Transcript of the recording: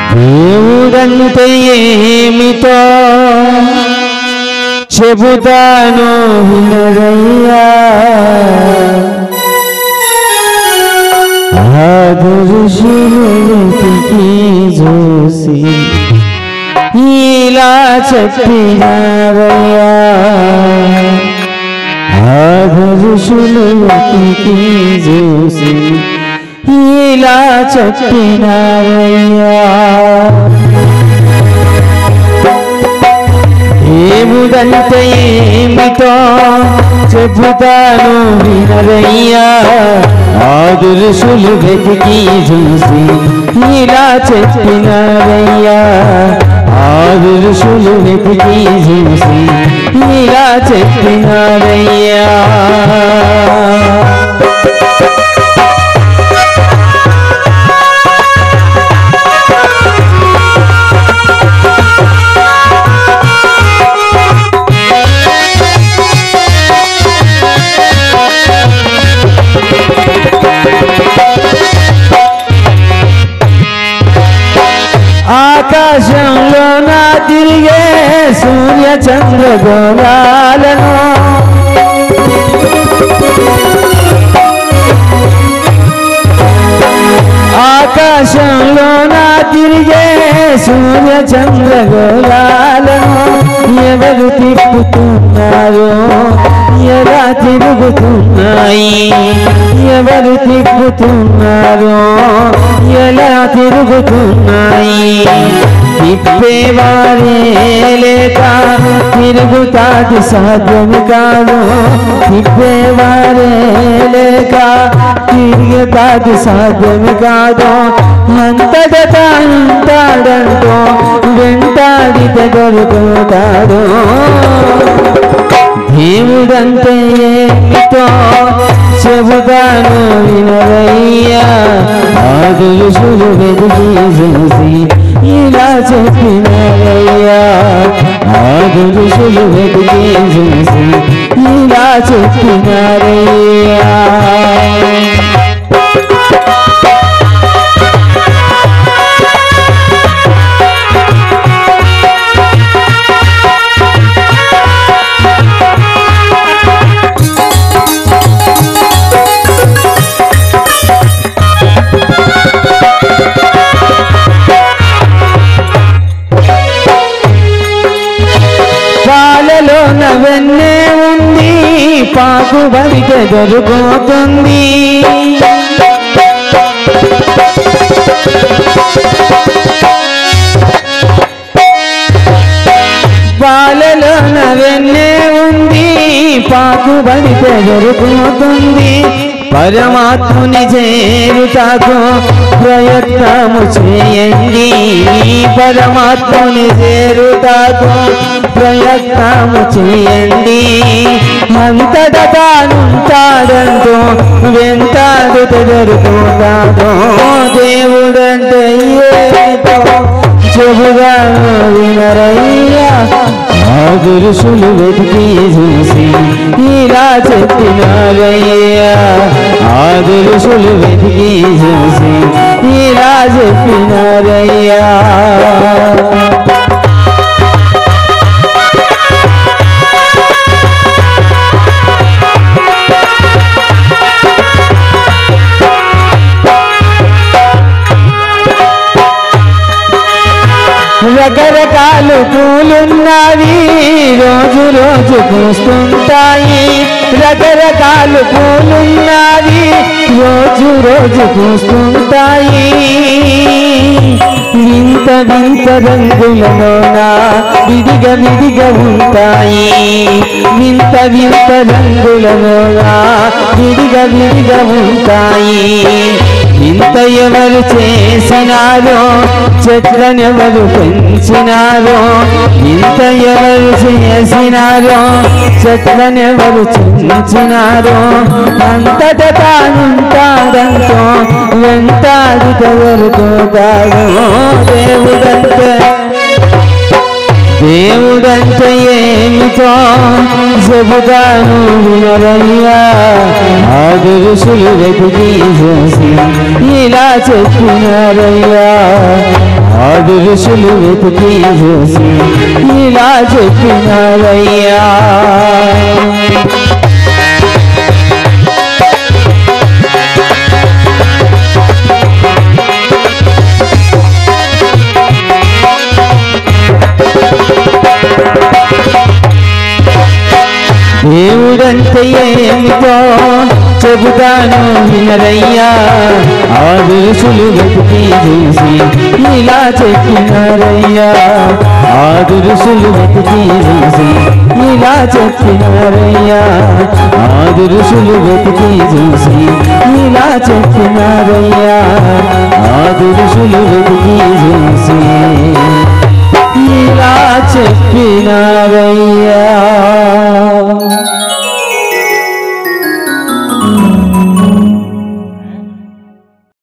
దేవుడంటే ఏమిటో చెబుతాను వినరయ్యా, ఆదర్శులకి చూసి ఇలా చెప్పినారయ్యా, ఆదర్శులకి చూసి ఇలా చెప్పినారయ్యా. దేవుడంటే ఏమిటో చెబుతాను వినరయ్యా, ఆదర్శులు వెతికి చూసి ఇలా చెప్పినారయ్యా, ఆదర్శులు వెతికి చూసి ఇలా చెప్పినారయ్యా. ఆకాశంలో నా తిరిగే సూర్య చంద్రగోళాలను, ఆకాశంలో నా తిరిగే సూర్య చంద్రగోళాలను ఎవరు తిప్పుతున్నారో, ఎలా తిరుగుతున్నాయి, ఎవరు తిప్పుతున్నారో, ఎలా తిరుగుతున్నాయి. తిప్పేవారే లేక తిరుగుతాది సాధ్యము కాదు, తిప్పేవారే లేక తిరుగుతాది సాధ్యము కాదు. అంతటా ఉంటాడంటూ వెంటాడితే దొరుకుతాడు. దేవుడంటే ఏమిటో చెబుతాను వినరయ్యా, ఆదర్శులు వెతికి చూసి ఇలా చెప్పినారయ్యా, ఆదర్శులు వెతికి చూసి ఇలా చెప్పినారయ్యా. పాలలోన వెన్నే ఉంది, పాకుబడితే దొరుకుతుంది. పాలలోన వెన్నే ఉంది, పాకుబడితే దొరుకుతుంది. పరమాత్ముని చేరుటకు ప్రయత్నము చేయండి, పరమాత్ముని చేరుటకు ప్రయత్నము చేయండి. అంతటా తానుంటాడంటూ వెంటాడుతూ దొరుకుతాడు. దేవుడంటే ఏమిటో చెబుతాను వినరయ్యా, ఆదర్శులు వెతికి చూసి ఇలా చెప్పినారయ్యా, ఆదర్శులు వెతికి చూసి ఇలా చెప్పినారయ్యా. రకరకాలు పూలున్నవి రోజు రోజు పూస్తుంటాయి, రకరకాలు పూలున్నవి రోజు రోజు పూస్తుంటాయి. వింత వింత రంగులలోన విడిగా విడిగా ఉంటాయి, వింత వింత రంగులలోన విడిగా విడిగా ఉంటాయి. ఇంత ఎవరు చేసినారో, చెట్లనెవరు పెంచినారో, ఇంత ఎవరు చేసినారో, చెట్లనెవరు పెంచినారో. అంతటా తానుంటాడంటూ వెంటాడితే దొరుకుతాడు. దేవుడంటే ఏమిటో చెబుతాను వినరయ్యా, ఆదర్శులు వెతికి చూసి ఇలా చెప్పినారయ్యా, ఆదురుసులు వెతికి చూసి ఇలా చెప్పినారయ్యా. దేవుడంటే ఏమిటో చెబుతాను వినరయ్యా. ఆదురుసులు వెతికి చూసి ఇలా చెప్పినారయ్యా. ఆదురుసులు వెతికి చూసి ఇలా చెప్పినారయ్యా. ఆదురుసులు వెతికి చూసి ఇలా చెప్పినారయ్యా. ఆదురుసులు వెతికి చూసి ఇలా చెప్పినారయ్యా.